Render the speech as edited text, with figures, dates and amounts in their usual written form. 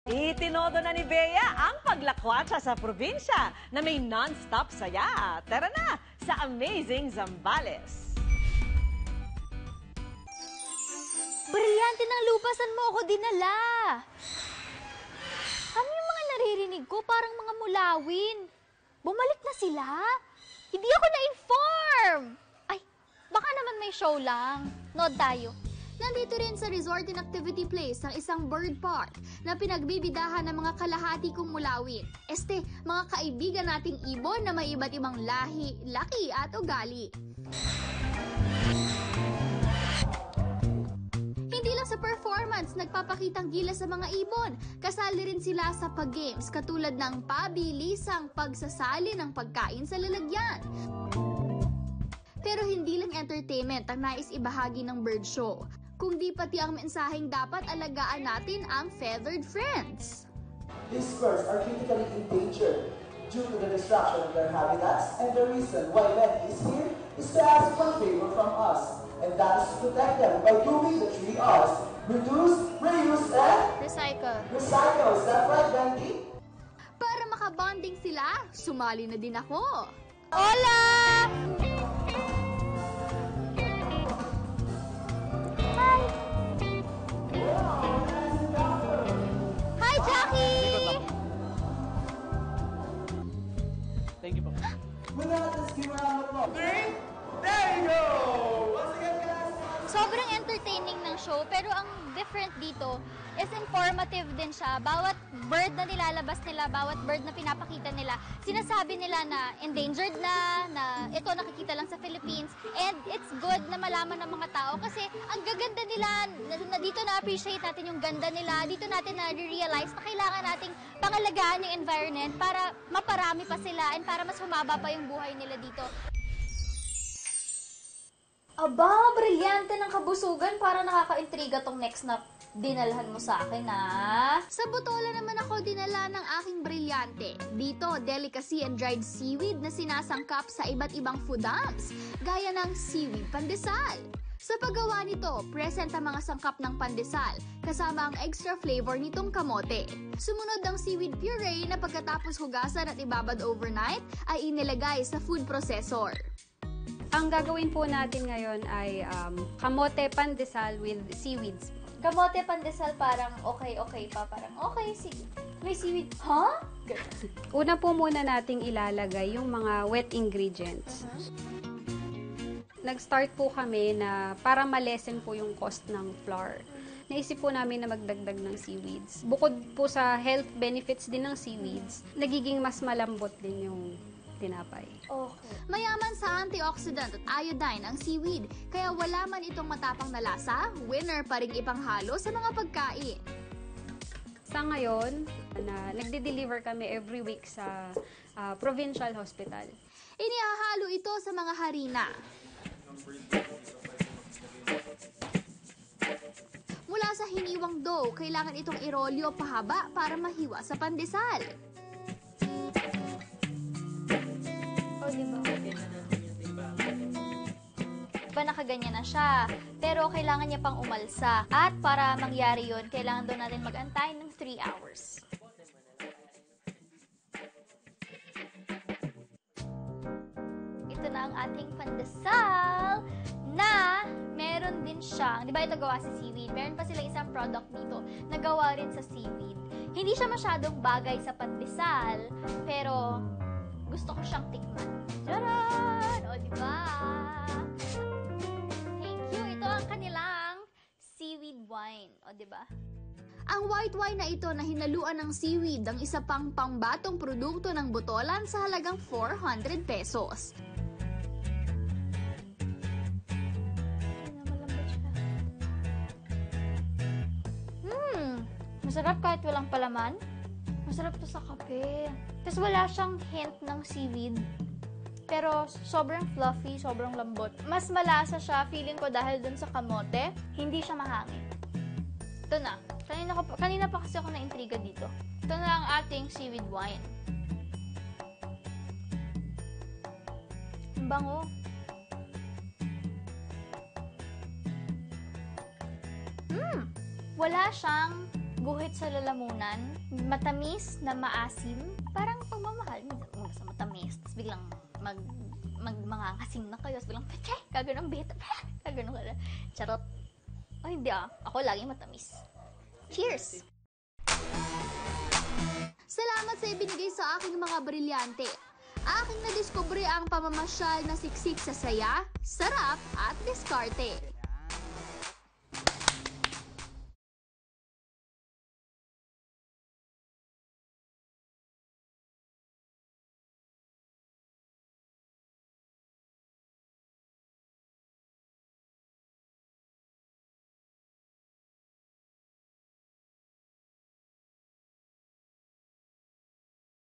Itinodo na ni Bea ang paglakwatsa sa probinsya na may non-stop saya. Tara na sa Amazing Zambales. Brilyante ng lupasan mo ako dinala. Ano yung mga naririnig ko? Parang mga mulawin. Bumalik na sila? Hindi ako na-inform. Ay, baka naman may show lang. Nod tayo. Nandito rin sa resort and activity place ang isang bird park na pinagbibidahan ng mga kalahati kong mulawin. Mga kaibigan nating ibon na may iba't ibang lahi, laki at ugali. Hindi lang sa performance nagpapakitang gilas sa mga ibon. Kasali rin sila sa pag-games katulad ng pabilisang pagsasali ng pagkain sa lalagyan. Pero hindi lang entertainment ang nais ibahagi ng bird show, kundi pati ang mensaheng dapat alagaan natin ang feathered friends. These birds are critically endangered due to the destruction of their habitats, and the reason why Betty is here is to ask one favor from us, and that is to protect them by doing the 3 R's: reduce, reuse, and Recycle. recycle. Is that right, Bendy? Para makabonding sila, sumali na din ako. Hola! Hi! Hi, Jackie! Thank you po. With that, let's give a round of applause. 3, there you go! Once again, guys. Sobrang entertaining ng show, pero ang different dito is informative din siya. Bawat bird na nilalabas nila, bawat bird na pinapakita nila, sinasabi nila na endangered na ito nakikita lang sa Philippines. And it's good na malaman ng mga tao kasi ang gaganda nila, na dito na-appreciate natin yung ganda nila, dito natin na-realize na kailangan nating pangalagaan yung environment para maparami pa sila and para mas humaba pa yung buhay nila dito. Aba, brilyante ng kabusugan, para nakaka-intriga tong next na dinalhan mo sa akin, ha? Sa Botola naman ako dinala ng aking brilyante. Dito, delicacy and dried seaweed na sinasangkap sa iba't ibang foodams, gaya ng seaweed pandesal. Sa paggawa nito, present ang mga sangkap ng pandesal, kasama ang extra flavor nitong kamote. Sumunod ang seaweed puree na pagkatapos hugasan at ibabad overnight, ay inilagay sa food processor. Ang gagawin po natin ngayon ay kamote pandesal with seaweeds. Kamote pandesal parang okay pa, parang okay, sige. May seaweed, huh? Una po muna nating ilalagay yung mga wet ingredients. Nag-start po kami na para malesen po yung cost ng flour. Naisip po namin na magdagdag ng seaweeds. Bukod po sa health benefits din ng seaweeds, nagiging mas malambot din yung tinapay. Okay. Mayaman sa antioxidant at iodine ang seaweed, kaya wala man itong matapang na lasa, winner pa rin ipanghalo sa mga pagkain. Sa ngayon, nagde-deliver kami every week sa provincial hospital. Inihahalo ito sa mga harina. Mula sa hiniwang dough, kailangan itong irolyo pahaba para mahiwa sa pandesal. Diba nakaganyan na siya, pero kailangan niya pang umalsa. At para mangyari yun, kailangan doon natin mag-antay ng 3 hours. Ito na ang ating pandesal na meron din siyang, di ba ito gawa sa seaweed? Meron pa silang isang product dito na gawa rin sa seaweed. Hindi siya masyadong bagay sa pandesal, pero gusto ko siyang tikman. Charan! O, diba? Thank you. Ito ang kanilang seaweed wine. O, diba? Ang white wine na ito na hinaluan ng seaweed ang isa pang pambatong produkto ng Botolan sa halagang 400 pesos. Masarap kahit walang palaman. Masarap to sa kape. Tapos wala siyang hint ng seaweed. Pero sobrang fluffy, sobrang lambot. Mas malasa siya, feeling ko dahil dun sa kamote, hindi siya mahangin. Ito na. Kanina pa kasi ako na-intriga dito. Ito na ang ating seaweed wine. Ang bango. Wala siyang guhit sa lalamunan, matamis na maasim, parang pagmamahal, basta matamis, tapos biglang mangangasing na kayo, tapos biglang, kaganon beta, kaganon ka na. Charot. Oh, hindi ako laging matamis. Cheers! Salamat sa ibinigay sa aking mga brilyante. Aking nadiskubre ang pamamasyal na siksik sa saya, sarap at diskarte.